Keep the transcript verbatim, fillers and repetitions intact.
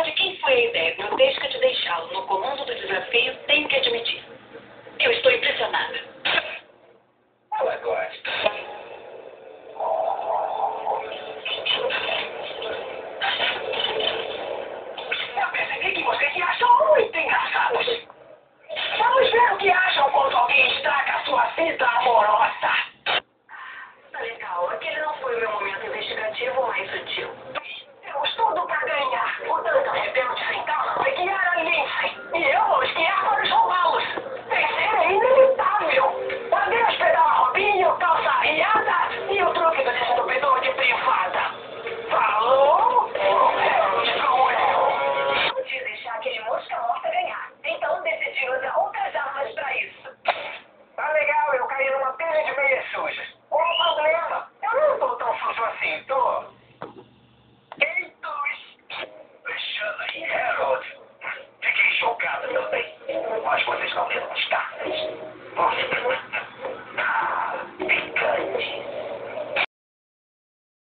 de quem foi a ideia grotesca de deixá-lo no comando do desafio, tenho que admitir. Eu estou impressionada.